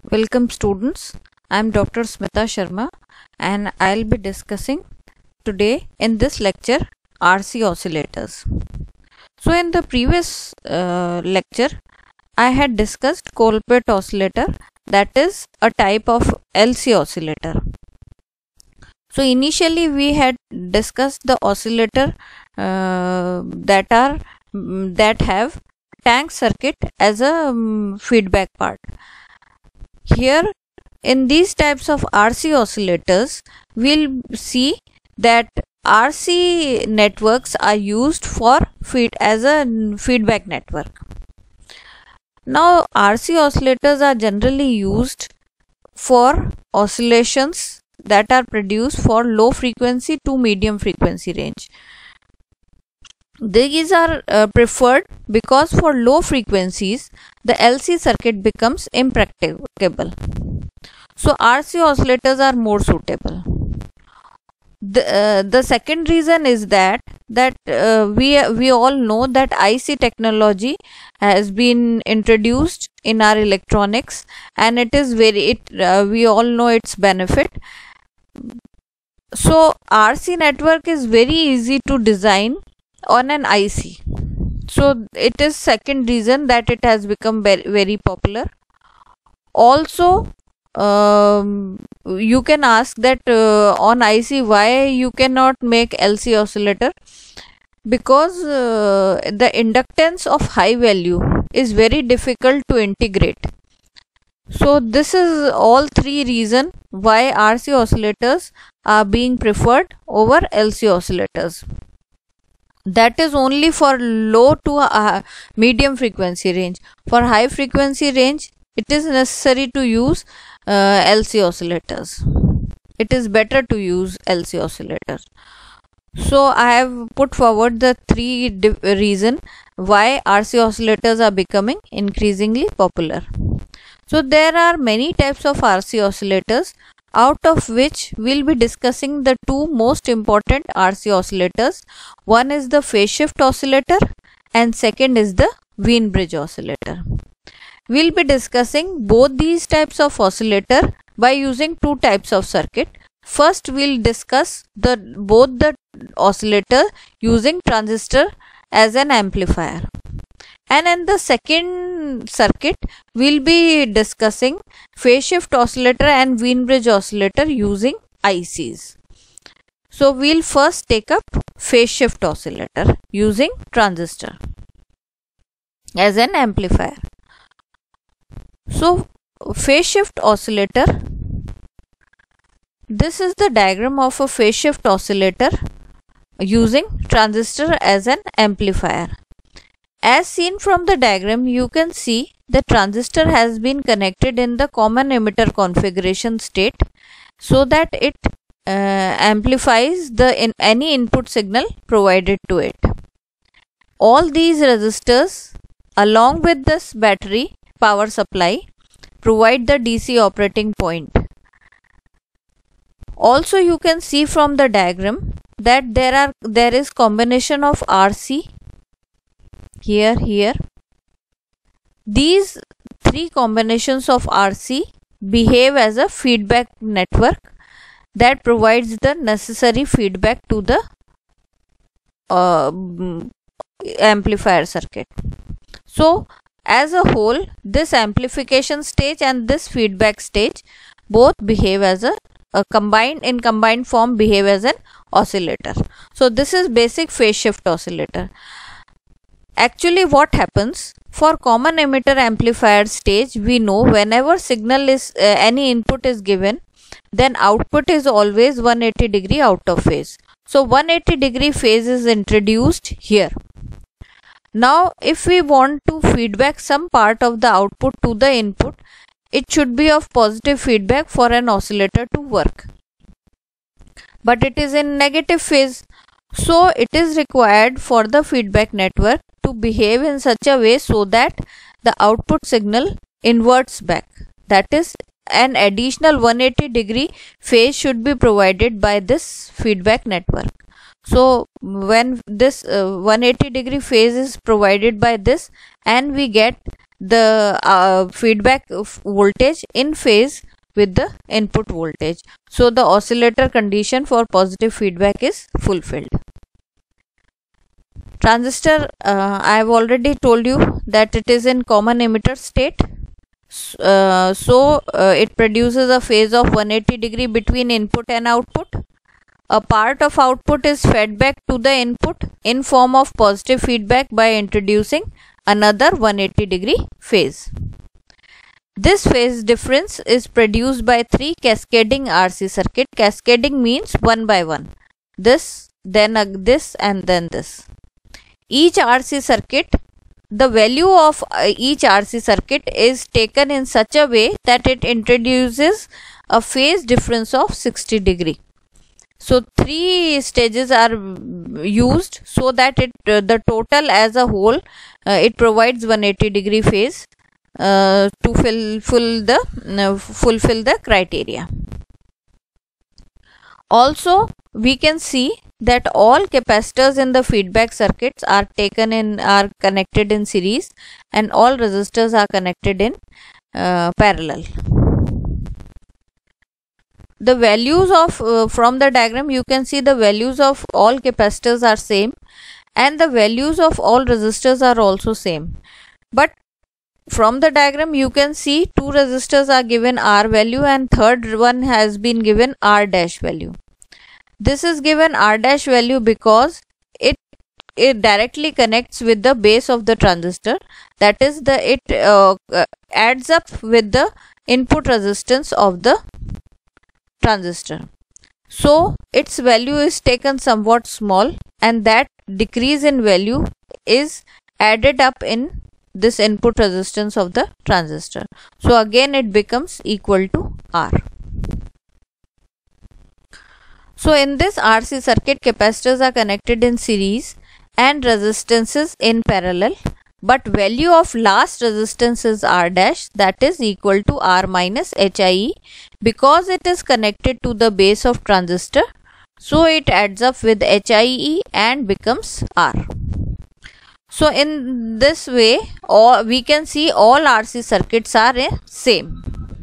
Welcome students, I am Dr. Smita Sharma and I will be discussing today in this lecture RC oscillators. So in the previous lecture I had discussed Colpert oscillator, that is a type of LC oscillator. So initially we had discussed the oscillator that have tank circuit as a feedback part. Here in these types of RC oscillators, we'll see that RC networks are used for as a feedback network. Now RC oscillators are generally used for oscillations that are produced for low frequency to medium frequency range. These are preferred because for low frequencies the LC circuit becomes impracticable. So RC oscillators are more suitable. The second reason is that we all know that IC technology has been introduced in our electronics, and it is we all know its benefit. So RC network is very easy to design on an IC. So it is second reason that it has become very popular. Also you can ask that on IC why you cannot make LC oscillator, because the inductance of high value is very difficult to integrate. So this is all three reasons why RC oscillators are being preferred over LC oscillators. That is only for low to medium frequency range. For high frequency range, it is necessary to use LC oscillators. It is better to use LC oscillators. So I have put forward the three reasons why RC oscillators are becoming increasingly popular. So there are many types of RC oscillators, out of which we'll be discussing the two most important RC oscillators. One is the phase shift oscillator and second is the Wien bridge oscillator. We'll be discussing both these types of oscillator by using two types of circuit. First we'll discuss both the oscillator using transistor as an amplifier, and in the second circuit we'll be discussing phase shift oscillator and Wien bridge oscillator using ICs. So we'll first take up phase shift oscillator using transistor as an amplifier. So phase shift oscillator, this is the diagram of a phase shift oscillator using transistor as an amplifier. As seen from the diagram, you can see the transistor has been connected in the common emitter configuration state so that it amplifies any input signal provided to it. All these resistors along with this battery power supply provide the DC operating point. Also you can see from the diagram that there is combination of RC here. These three combinations of RC behave as a feedback network that provides the necessary feedback to the amplifier circuit. So as a whole, this amplification stage and this feedback stage both behave as a combined form behave as an oscillator. So this is basic phase shift oscillator. Actually what happens for common emitter amplifier stage, we know whenever signal is any input is given, then output is always 180 degree out of phase. So 180 degree phase is introduced here. Now if we want to feedback some part of the output to the input, it should be of positive feedback for an oscillator to work, but it is in negative phase. So it is required for the feedback network to behave in such a way so that the output signal inverts back. That is, an additional 180 degree phase should be provided by this feedback network. So when this 180 degree phase is provided by this and we get the feedback voltage in phase with the input voltage. So the oscillator condition for positive feedback is fulfilled. Transistor, I have already told you that it is in common emitter state. It produces a phase of 180 degree between input and output. A part of output is fed back to the input in form of positive feedback by introducing another 180 degree phase. This phase difference is produced by 3 cascading RC circuit. Cascading means one by one. This, then this, and then this. Each RC circuit, the value of each RC circuit is taken in such a way that it introduces a phase difference of 60 degree. So 3 stages are used so that the total as a whole it provides 180 degree phase to fulfill the criteria. Also, we can see that all capacitors in the feedback circuits are connected in series, and all resistors are connected in parallel. The values of from the diagram you can see the values of all capacitors are same, and the values of all resistors are also same. But from the diagram you can see 2 resistors are given R value and third one has been given R dash value. This is given R dash value because it directly connects with the base of the transistor, that is it adds up with the input resistance of the transistor. So its value is taken somewhat small, and that decrease in value is added up in this input resistance of the transistor. So again it becomes equal to R. So in this RC circuit, capacitors are connected in series and resistances in parallel, but value of last resistance is R dash, that is equal to R minus HIE, because it is connected to the base of transistor. So it adds up with HIE and becomes R. So in this way, we can see all RC circuits are same.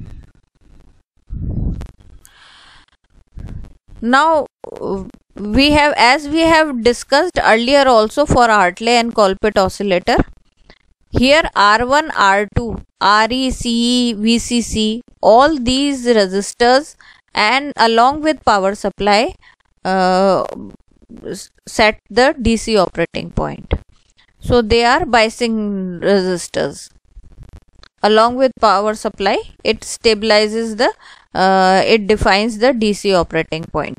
Now as we have discussed earlier also for Hartley and Colpitts oscillator, here R1, R2, RE, CE, VCC, all these resistors and along with power supply set the DC operating point. So they are biasing resistors. Along with power supply, it stabilizes it defines the DC operating point.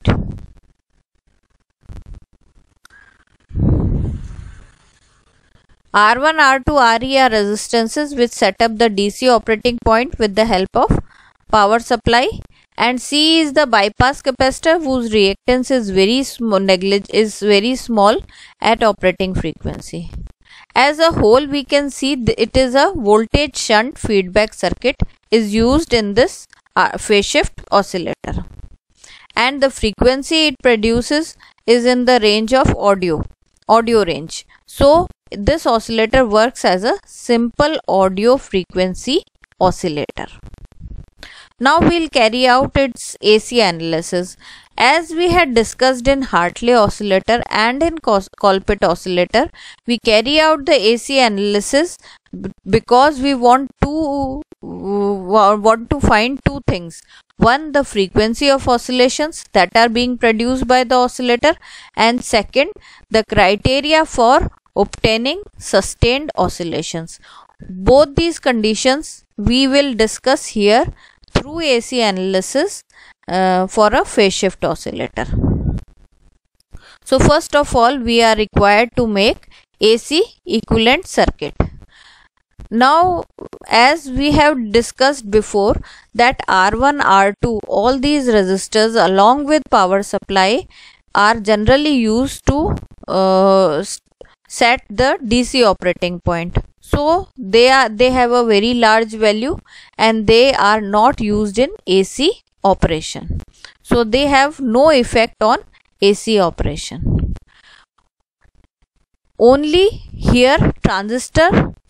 R1, R2, RE are resistances which set up the DC operating point with the help of power supply, and C is the bypass capacitor whose reactance is very small at operating frequency. As a whole, we can see it is a voltage shunt feedback circuit is used in this phase shift oscillator, and the frequency it produces is in the range of audio range. So this oscillator works as a simple audio frequency oscillator. Now we'll carry out its AC analysis. As we had discussed in Hartley oscillator and in Colpitts oscillator, we carry out the AC analysis because we want to find two things. One, the frequency of oscillations that are being produced by the oscillator, and second, the criteria for obtaining sustained oscillations. Both these conditions we will discuss here through AC analysis for a phase shift oscillator. So first of all, we are required to make AC equivalent circuit. Now, as we have discussed before, that R1, R2, all these resistors along with power supply are generally used to set the DC operating point. So they have a very large value and they are not used in AC operation. So they have no effect on AC operation. Only here transistor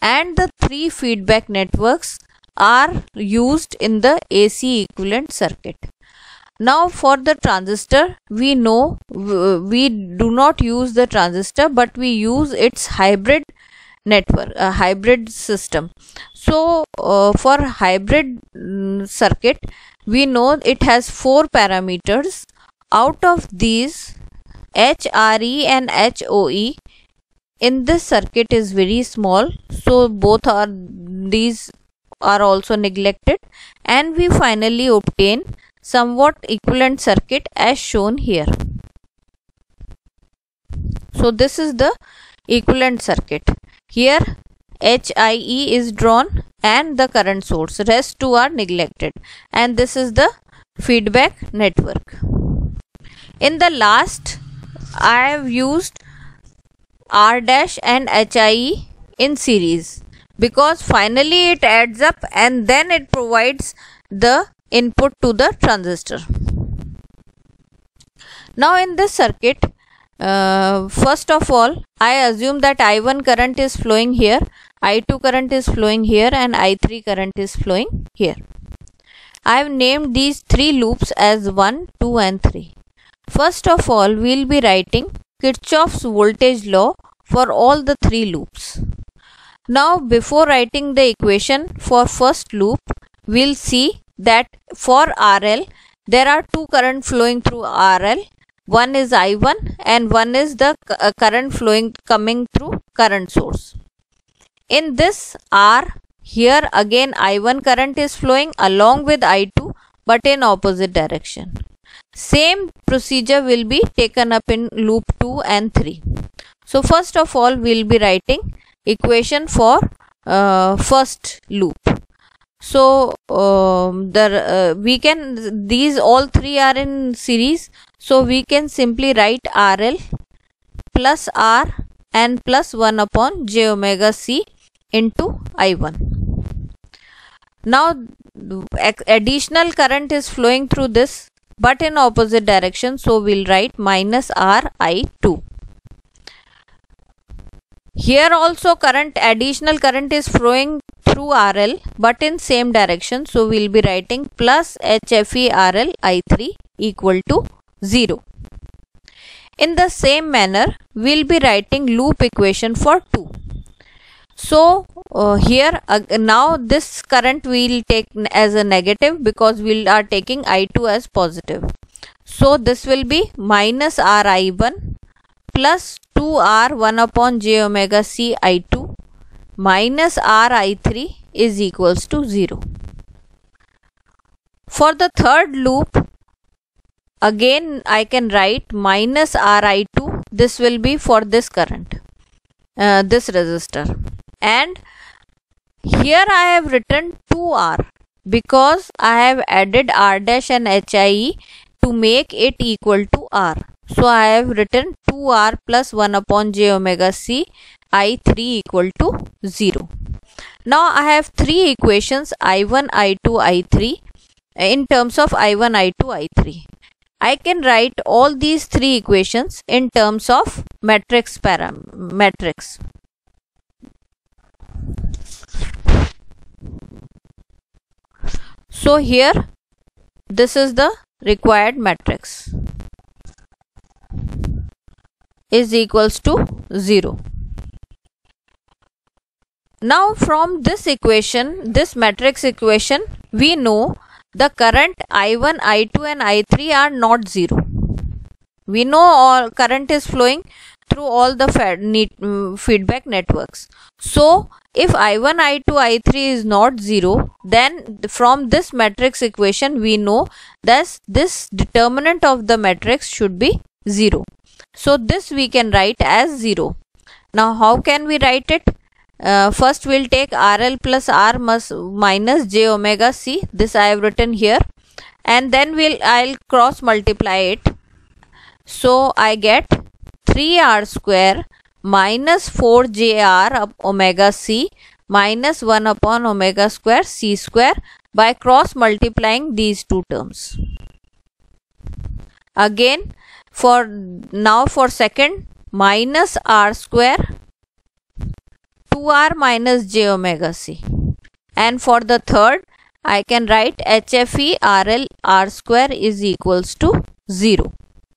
and the three feedback networks are used in the AC equivalent circuit. Now for the transistor, we know we do not use the transistor, but we use its hybrid network, a hybrid system. So for hybrid circuit, we know it has 4 parameters. Out of these, HRE and HOE in this circuit is very small, so these are also neglected, and we finally obtain somewhat equivalent circuit as shown here. So this is the equivalent circuit. Here HIE is drawn and the current source, rest two are neglected, and this is the feedback network. In the last, I have used R dash and HIE in series because finally it adds up and then it provides the input to the transistor. Now in this circuit, first of all, I assume that I1 current is flowing here, I2 current is flowing here, and I3 current is flowing here. I have named these 3 loops as 1, 2 and 3. First of all, we will be writing Kirchhoff's voltage law for all the 3 loops. Now before writing the equation for first loop, we will see that for RL, there are 2 current flowing through RL. One is I1 and one is the current coming through current source. In this R, here again I1 current is flowing along with I2 but in opposite direction. Same procedure will be taken up in loop 2 and 3. So first of all, we will be writing equation for first loop. So these all 3 are in series, so we can simply write RL plus R and plus 1 upon j omega c into I1. Now additional current is flowing through this but in opposite direction, so we'll write minus R I2. Here also additional current is flowing through RL but in same direction, so we'll be writing plus HFE RL I3 equal to 0. In the same manner, we'll be writing loop equation for 2. So here now this current we'll take as a negative because we are taking I2 as positive. So this will be minus R I1 plus 2R 1 upon j omega c I2 minus R I3 is equals to 0. For the third loop, again I can write minus R I2. This will be for this current, this resistor. And here I have written 2R because I have added R dash and HIE to make it equal to R. So I have written 2R plus 1 upon j omega c I3 equal to 0. Now I have 3 equations I1, I2, I3 in terms of I1, I2, I3. I can write all these 3 equations in terms of matrix. So here this is the required matrix is equals to 0. Now from this equation, this matrix equation, we know the current I1, I2 and I3 are not 0. We know all current is flowing through all the feedback networks. So if I1, I2, I3 is not 0, then from this matrix equation we know that this determinant of the matrix should be 0. So this we can write as 0. Now how can we write it? First we'll take RL plus R minus j omega c. This I have written here, and then I'll cross multiply it. So I get 3R square minus 4JR omega c minus 1 upon omega square c square by cross multiplying these two terms. Again for second, minus R square 2r minus j omega c. And for the third, I can write HFE RL R square is equals to 0.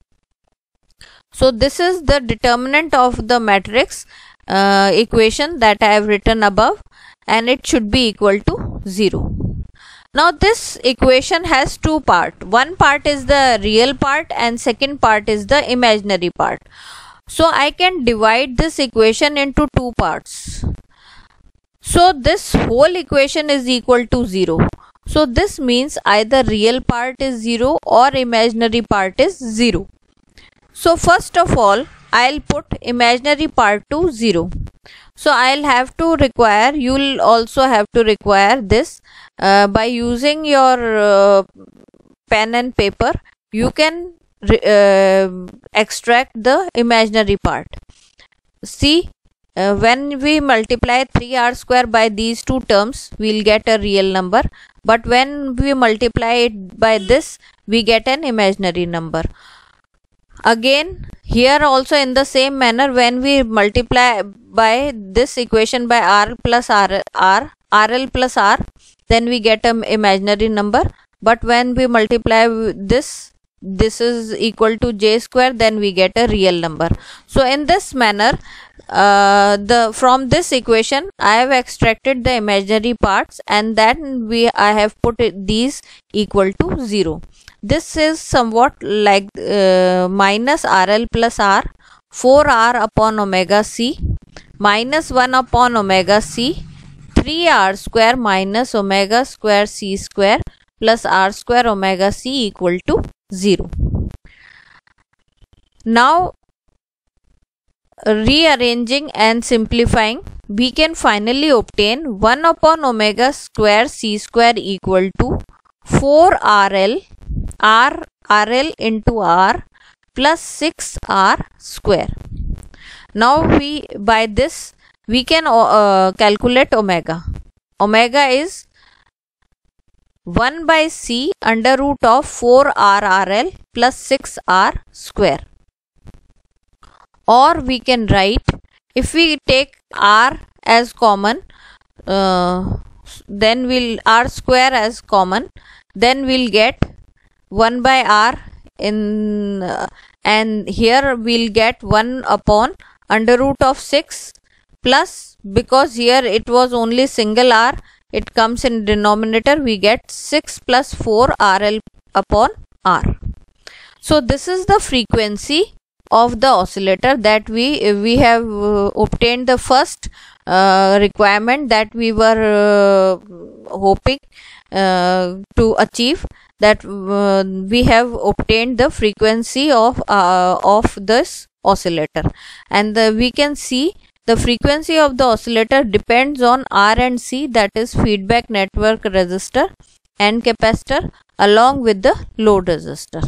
So this is the determinant of the matrix equation that I have written above, and it should be equal to 0. Now this equation has two parts. One part is the real part and second part is the imaginary part. So I can divide this equation into two parts. So this whole equation is equal to 0. So this means either real part is 0 or imaginary part is 0. So first of all, I'll put imaginary part to 0. So I'll have to require, you'll also have to require this by using your pen and paper. You can extract the imaginary part. See, when we multiply 3r square by these two terms, we'll get a real number. But when we multiply it by this, we get an imaginary number. Again, here also in the same manner, when we multiply by this equation by r plus rl plus r, then we get an imaginary number. But when we multiply this is equal to j square, then we get a real number. So in this manner, from this equation I have extracted the imaginary parts, and then I have put these equal to 0. This is somewhat like minus RL plus R, 4R upon omega C, minus 1 upon omega C, 3R square minus omega square C square plus R square omega C equal to 0. Now, rearranging and simplifying, we can finally obtain 1 upon omega square C square equal to 4RL RL into R plus 6R square. Now by this we can calculate omega. Omega is 1 by C under root of 4R RL plus 6R square. Or we can write, if we take R as common, then we'll R square as common, then we'll get 1 by R in and here we'll get 1 upon under root of 6 plus, because here it was only single R, it comes in denominator, we get 6 plus 4 RL upon R. So this is the frequency of the oscillator that we have obtained the first requirement that we were hoping to achieve, that we have obtained the frequency of this oscillator, and we can see the frequency of the oscillator depends on R and C, that is feedback network resistor and capacitor along with the load resistor.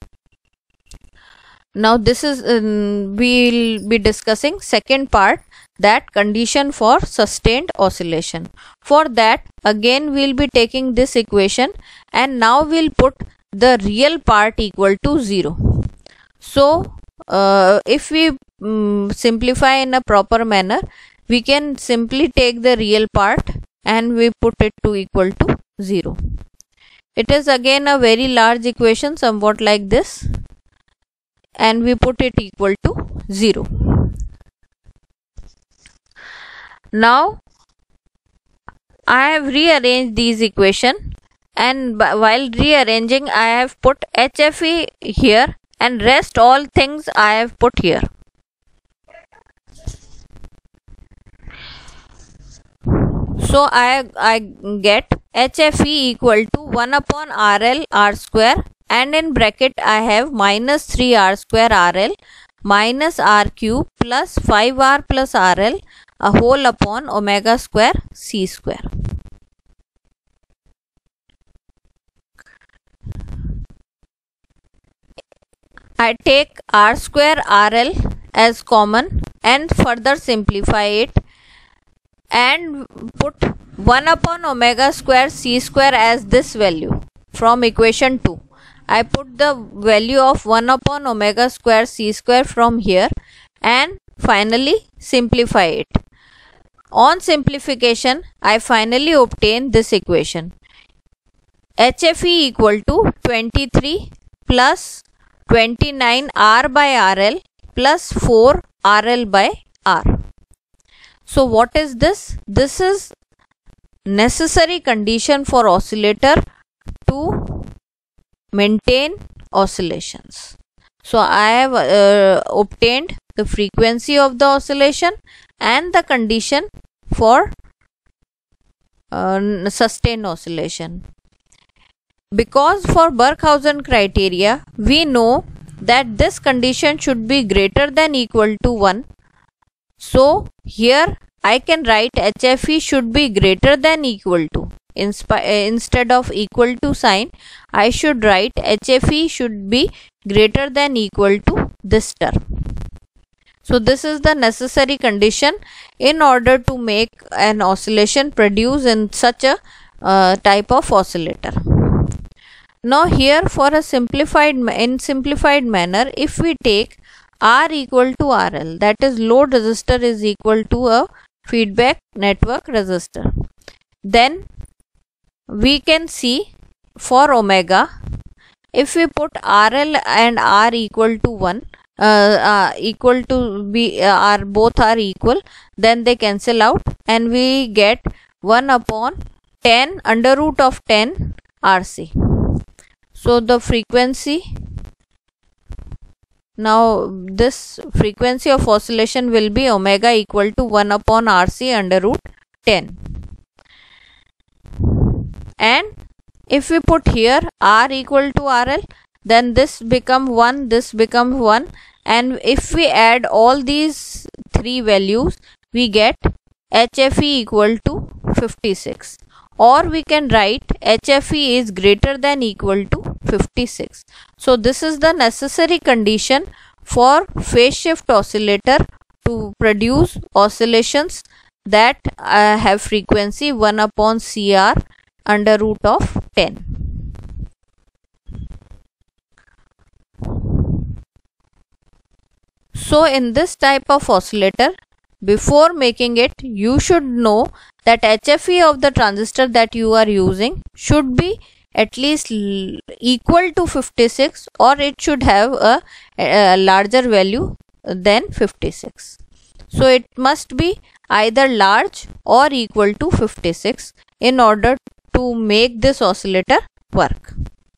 Now this is we'll be discussing second part, that condition for sustained oscillation. For that again we'll be taking this equation, and now we'll put the real part equal to 0. So if we simplify in a proper manner, we can simply take the real part and we put it to equal to 0. It is again a very large equation, somewhat like this, and we put it equal to 0. Now I have rearranged these equation, and while rearranging I have put HFE here, and rest all things I have put here. So I get HFE equal to 1 upon RL R square, and in bracket I have minus 3R square RL minus R cube plus 5R plus RL a whole upon omega square C square. I take R square RL as common and further simplify it and put 1 upon omega square C square as this value from equation 2. I put the value of 1 upon omega square C square from here and finally simplify it. On simplification, I finally obtain this equation. HFE equal to 23 plus 29 R by RL plus 4 RL by R. So what is this? This is necessary condition for oscillator to maintain oscillations. So I have obtained the frequency of the oscillation and the condition for sustained oscillation. Because for Barkhausen criteria, we know that this condition should be greater than equal to 1. So here I can write HFE should be greater than equal to. Instead of equal to sign, I should write HFE should be greater than equal to this term. So this is the necessary condition in order to make an oscillation produce in such a type of oscillator. Now here for a simplified manner, if we take R equal to RL, that is load resistor is equal to a feedback network resistor, then we can see for omega, if we put RL and R equal to 1, equal to be both are equal, then they cancel out and we get 1 upon 10 under root of 10 RC. So the frequency, now this frequency of oscillation will be omega equal to 1 upon RC under root 10. And if we put here R equal to RL, then this become 1, this becomes 1, and if we add all these three values, we get HFE equal to 56, or we can write HFE is greater than equal to 56. So this is the necessary condition for phase shift oscillator to produce oscillations that have frequency 1 upon CR under root of 10. So in this type of oscillator, before making it, you should know that HFE of the transistor that you are using should be at least equal to 56, or it should have a larger value than 56. So it must be either large or equal to 56 in order to make this oscillator work.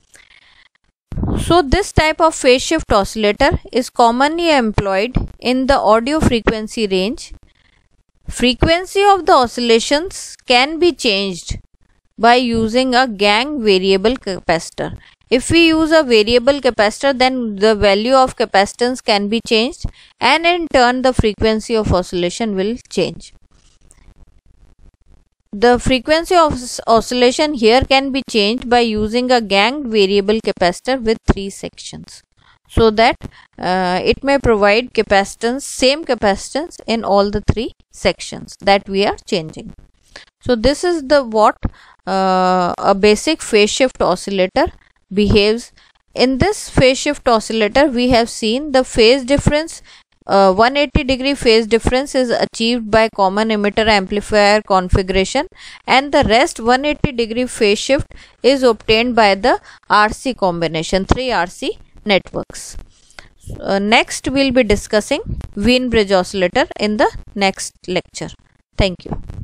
So this type of phase shift oscillator is commonly employed in the audio frequency range. Frequency of the oscillations can be changed by using a Gang variable capacitor. If we use a variable capacitor, then the value of capacitance can be changed, and in turn the frequency of oscillation will change. The frequency of oscillation here can be changed by using a Gang variable capacitor with 3 sections, so that it may provide capacitance, same capacitance in all the 3 sections that we are changing. So this is the what a basic phase shift oscillator behaves. In this phase shift oscillator, we have seen the phase difference, 180 degree phase difference is achieved by common emitter amplifier configuration, and the rest 180 degree phase shift is obtained by the RC combination, 3 RC networks. Next we will be discussing Wien bridge oscillator in the next lecture. Thank you.